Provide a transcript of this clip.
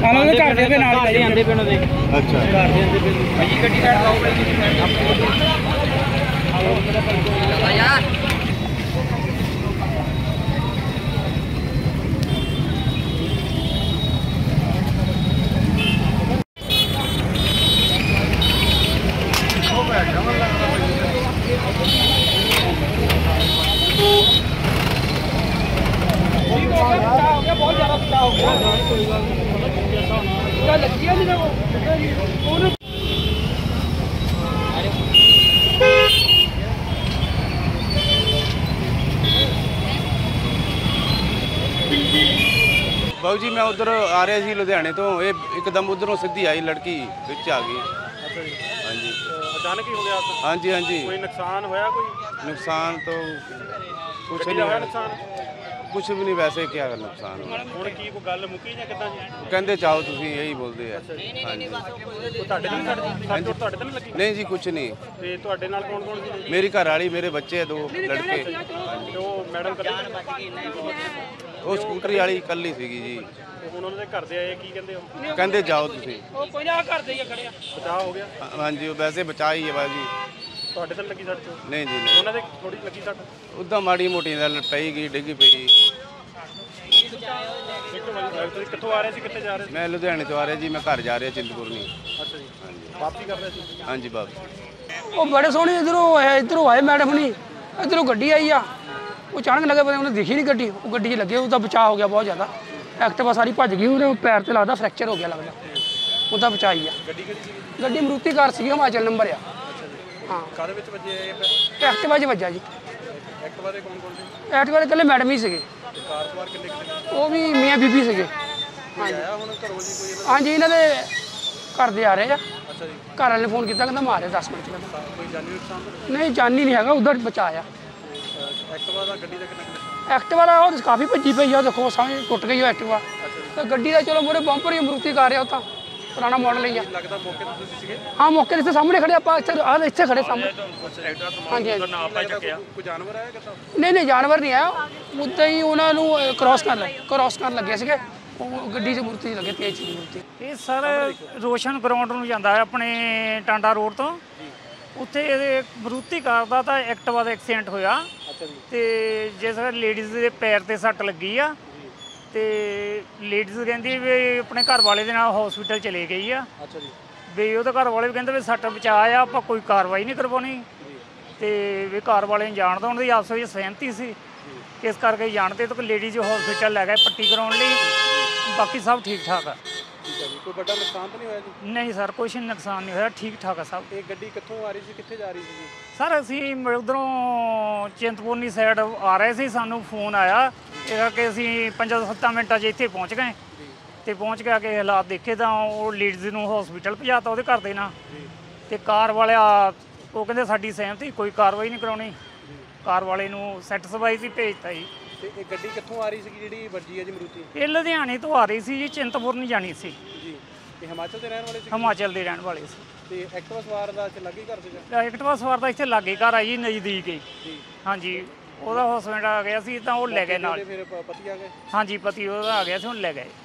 ਉਹਨਾਂ ਦੇ ਘਰ ਦੇ ਨਾਲ ਹੀ ਆਂਦੇ ਪਏ ਉਹਨਾਂ ਦੇ। ਅੱਛਾ ਘਰ ਦੇ ਆਂਦੇ ਪਏ ਭਾਜੀ ਗੱਡੀ ਸਾਈਡ ਲਾਓ ਯਾਰ। बहुत ज्यादा बचाव हो गया कोई गल नहीं लगी है नहीं बाबू जी मैं उधर आ रहा सी लुधियाने तो ये एकदम उधरों सीधी आई लड़की बिच आ गई। अच्छा जी। हाँ जी अचानक ही हो गया। हाँ जी हाँ जी। कोई नुकसान होया? कोई नुकसान तो कुछ नहीं होया नुकसान? कुछ भी नहीं, वैसे क्या नुकसान ਹੁਣ ਕੀ ਕੋਈ ਗੱਲ ਮੁੱਕੀ ਜਾਂ ਕਿੱਦਾਂ ਜੀ? कहते चाहो तुम यही बोलते हैं। हाँ जी ਤੁਹਾਡੇ ਨਾਲ ਤੁਹਾਡੇ ਤਾਂ ਨਹੀਂ ਲੱਗੀ? नहीं जी कुछ नहीं। ਤੇ ਤੁਹਾਡੇ ਨਾਲ ਕੌਣ ਕੌਣ ਸੀ? मेरी घर वाली मेरे बच्चे है 2 लड़के। ਤੇ ਉਹ ਮੈਡਮ ਕੱਲੀ? वो स्कूटरी वाली कल ही सीगी जी। ਤੇ ਹੁਣ ਉਹਨਾਂ ਦੇ ਘਰ ਦੇ ਆਏ ਕੀ ਕਹਿੰਦੇ ਹੋ? कहते जाओ तुम। ਉਹ ਕੋਈ ਨਾ ਘਰ ਦੇ ਹੀ ਖੜਿਆ ਬਚਾਅ ਹੋ ਗਿਆ? हाँ जी वैसे बचा ही है बाजी। ਤੁਹਾਡੇ ਤਾਂ ਲੱਗੀ ਸੱਟ? नहीं जी नहीं। ਉਹਨਾਂ ਦੇ ਥੋੜੀ ਲੱਗੀ ਸੱਟ? उदा माड़ी मोटी पई गई डिग पई। ਤੁਸੀਂ ਕਿੱਥੋਂ ਆ ਰਹੇ ਸੀ ਕਿੱਥੇ ਜਾ ਰਹੇ ਸੀ? मैं लुधियाने तो आ रहा जी, मैं घर जा रहा चिंतपुरनी। ਅੱਛਾ ਜੀ। ਵਾਪਸੀ ਕਰ ਰਹੇ ਸੀ? हाँ जी वापस। ਉਹ ਬੜੇ ਸੋਹਣੇ ਇਧਰੋਂ ਆਏ ਮੈਡਮ ਨਹੀਂ, ਇਧਰੋਂ ਗੱਡੀ ਆਈ ਆ, ਉਹ ਅਚਾਨਕ ਲੱਗੇ ਪਤਾ ਉਹਨੇ ਦਿਖੀ ਨਹੀਂ ਗੱਡੀ, ਉਹ ਗੱਡੀ 'ਚ ਲੱਗੇ, ਉਹਦਾ ਬਚਾਅ ਹੋ ਗਿਆ ਬਹੁਤ ਜ਼ਿਆਦਾ। ਐਕਟਿਵਾ ਸਾਰੀ ਭੱਜ ਗਈ, ਉਹਦੇ ਪੈਰ ਤੇ ਲੱਗਦਾ ਫ੍ਰੈਕਚਰ ਹੋ ਗਿਆ ਲੱਗਦਾ, ਉਹਦਾ ਬਚਾਅ ਹੀ ਆ। ਗੱਡੀ ਕਿਹੜੀ ਸੀ? ਗੱਡੀ ਮਰੂਤੀ ਕਾਰ ਸੀ, ਹਿਮਾਚਲ ਨੰਬਰ ਆ। ਹਾਂ ਕਾਹਦੇ ਵਿੱਚ ਵੱਜੇ? ਐਕਟਿਵਾ 'ਚ ਵੱਜਾ ਜੀ। ਐਕਟਿਵਾ ਦੇ ਕੌਣ ਕੌਣ ਸੀ? ਐਕਟਿਵਾ ਦੇ ਇਕੱਲੇ ਮੈਡਮ ਹੀ ਸੀਗੇ, ਕਾਰ ਸਵਾਰ ਕਿੰਨੇ ਕਿੰਨੇ? ਉਹ ਵੀ ਮੀਆਂ ਬੀਬੀ ਸੀਗੇ। ਆਇਆ ਹੁਣ ਘਰੋਂ ਜੀ ਕੋਈ? ਹਾਂਜੀ ਇਹਨਾਂ ਦੇ ਘਰ ਦੇ ਆ ਰਹੇ ਆ। ਅੱਛਾ ਜੀ। ਘਰ ਵਾਲੇ ਨੇ ਫੋਨ ਕੀਤਾ, ਕਹਿੰਦਾ ਮਾਰੇ 10 ਮਿੰਟ 'ਚ ਕਹਿੰਦਾ। ਕੋਈ ਜਾਨੀ ਨੁਕਸਾਨ ਨਹੀਂ ਜਾਨੀ ਨਹੀਂ ਹੈਗਾ, ਉਧਰ ਬਚਾਅ ਆ। ਐਕਟਿਵਾ ਦਾ ਗੱਡੀ ਦਾ ਕਿੰਨਾ ਕੁ? ਐਕਟਿਵਾ ਦਾ ਉਹ ਕਾਫੀ ਭੱਜੀ ਪਈ ਆ, ਦੇਖੋ ਸਾਹਮਣੇ ਟੁੱਟ ਗਈ ਉਹ ਐਕਟਿਵਾ। ਤਾਂ ਗੱਡੀ ਦਾ ਚਲੋ ਮੂਹਰੇ ਬੰਪਰ ਹੀ ਮਰੂਤੀ ਕਰ ਰਿਹਾ, ਉਹ ਤਾਂ ਪੁਰਾਣਾ ਮਾਡਲ ਹੀ ਆ। ਲੱਗਦਾ ਮੌਕੇ ਤੇ ਤੁਸੀਂ ਸੀਗੇ? ਹਾਂ ਮੌਕੇ ਦੇ ਸਾਹਮਣੇ ਖੜੇ ਆਪਾਂ, ਇੱਥੇ ਖੜੇ ਸਾਹਮਣੇ। ਹਾਂਜੀ ਹਾਂਜੀ। ਕੋਈ ਜਾਨਵਰ ਆਇਆ ਕਿੱਦਾਂ? ਨਹੀਂ ਜਾਨਵਰ ਨਹੀਂ ਆਇਆ, ਉੱਦਾਂ ਹੀ ਉਹਨਾਂ ਨੂੰ ਕ੍ਰਾਸ ਕਰਨ ਲੱਗੇ ਸੀਗੇ, ਉਹ ਗੱਡੀ 'ਚ ਮੂਰਤੀ ਲੱਗੇ, ਤੇਜ਼ ਸੀ ਮੂਰਤੀ। ਇਹ ਸਰ ਰੋਸ਼ਨ ਗਰਾਊਂਡ ਨੂੰ ਜਾਂਦਾ ਹੈ ਆਪਣੇ ਟਾਂਡਾ ਰੋਡ ਤੋਂ, ਉੱਥੇ ਇਹਦੇ ਮਰੂਤੀ ਕਾਰ ਦਾ ਤਾਂ ਐਕਟਿਵਾ ਦਾ ਐਕਸੀਡੈਂਟ ਹੋਇਆ। ਤੇ ਜਿਸ ਲੇਡੀਜ਼ ਦੇ ਪੈਰ ਤੇ ਸੱਟ ਲੱਗੀ ਆ, ਤੇ ਲੇਡੀਜ਼ ਕਹਿੰਦੀ ਵੀ ਆਪਣੇ ਘਰ ਵਾਲੇ ਦੇ ਨਾਲ ਹਸਪੀਟਲ ਚਲੇ ਗਈ ਆ। ਅੱਛਾ ਜੀ। ਵੀ ਉਹਦੇ ਘਰ ਵਾਲੇ ਵੀ ਕਹਿੰਦੇ ਵੀ ਸੱਟ ਬਚਾ ਆ, ਆਪਾਂ ਕੋਈ ਕਾਰਵਾਈ ਨਹੀਂ ਕਰਵਾਉਣੀ, ਤੇ ਵੀ ਘਰ ਵਾਲੇ ਨੂੰ ਜਾਣ ਦਿਉਣ ਦੀ ਆਪਸ ਵਿੱਚ ਸਹਿਮਤੀ ਸੀ, ਇਸ ਕਰਕੇ ਜਾਣਦੇ ਤਾਂ ਲੇਡੀਜ਼ ਹਸਪੀਟਲ ਲੈ ਗਏ ਪੱਟੀ ਕਰਾਉਣ ਲਈ, ਬਾਕੀ ਸਭ ਠੀਕ ਠਾਕ ਆ। ਠੀਕ ਹੈ ਜੀ। ਕੋਈ ਵੱਡਾ ਨੁਕਸਾਨ ਤਾਂ ਨਹੀਂ ਹੋਇਆ ਜੀ? ਨਹੀਂ ਸਰ ਕੁਛ ਨੁਕਸਾਨ ਨਹੀਂ ਹੋਇਆ, ਠੀਕ ਠਾਕ ਆ ਸਭ। ਇਹ ਗੱਡੀ ਕਿੱਥੋਂ ਆ ਰਹੀ ਸੀ, ਕਿੱਥੇ ਜਾ ਰਹੀ ਸੀ ਜੀ? ਸਰ ਅਸੀਂ ਉਧਰੋਂ ਚਿੰਤਪੁਰਨੀ ਸਾਈਡ ਆ ਰਹੇ ਸੀ, ਸਾਨੂੰ ਫੋਨ ਆਇਆ, ਇਹ ਕਰਕੇ ਅਸੀਂ 5-7 ਮਿੰਟਾਂ 'ਚ ਇੱਥੇ ਪਹੁੰਚ ਗਏ। ਤੇ ਪਹੁੰਚ ਕੇ ਆ ਕੇ ਹਾਲਾਤ ਦੇਖੇ ਤਾਂ ਉਹ ਲੇਡੀਜ਼ ਨੂੰ ਹਸਪੀਟਲ ਪਹੁੰਚਾਤਾ ਉਹਦੇ ਘਰ ਦੇ ਨਾਲ, ਤੇ ਕਾਰ ਵਾਲਿਆ ਉਹ ਕਹਿੰਦੇ ਸਾਡੀ ਸਹਿਮਤੀ ਕੋਈ ਕਾਰਵਾਈ ਨਹੀਂ ਕਰਾਉਣੀ, ਕਾਰ ਵਾਲੇ ਨੂੰ ਸੈਟੀਸਫਾਈ ਸੀ ਭੇਜਤਾ ਜੀ। ਤੇ ਇਹ ਗੱਡੀ ਕਿੱਥੋਂ ਆ ਰਹੀ ਸੀ ਜਿਹੜੀ ਵੱਜੀ ਹੈ ਜੀ ਮਰੂਤੀ? ਇਹ ਲੁਧਿਆਣੇ ਤੋਂ ਆ ਰਹੀ ਸੀ ਜੀ, ਚਿੰਤਪੁਰਨੀ ਜਾਣੀ ਸੀ ਜੀ। ਇਹ ਹਿਮਾਚਲ ਦੇ ਰਹਿਣ ਵਾਲੇ ਸੀ? ਹਿਮਾਚਲ ਦੇ ਰਹਿਣ ਵਾਲੇ ਸੀ। ਤੇ ਐਕਟਿਵਾ ਸਵਾਰ ਦਾ ਇੱਥੇ ਲੱਗੇ ਘਰ ਸੀਗਾ? ਐਕਟਿਵਾ ਸਵਾਰ ਦਾ ਇੱਥੇ ਲਾਗੇ ਘਰ ਆ ਜੀ, ਨਜ਼ਦੀਕ ਹੀ। ਹਾਂਜੀ ਉਹਦਾ ਹਸਬੈਂਡ ਆ ਗਿਆ ਸੀ ਤਾਂ ਉਹ ਲੈ ਗਏ ਨਾਲ। ਫਿਰ ਪਤੀ ਆ ਗਏ? ਹਾਂਜੀ ਪਤੀ ਉਹਦਾ ਆ ਗਿਆ ਸੀ, ਹੁਣ ਲੈ ਗਏ।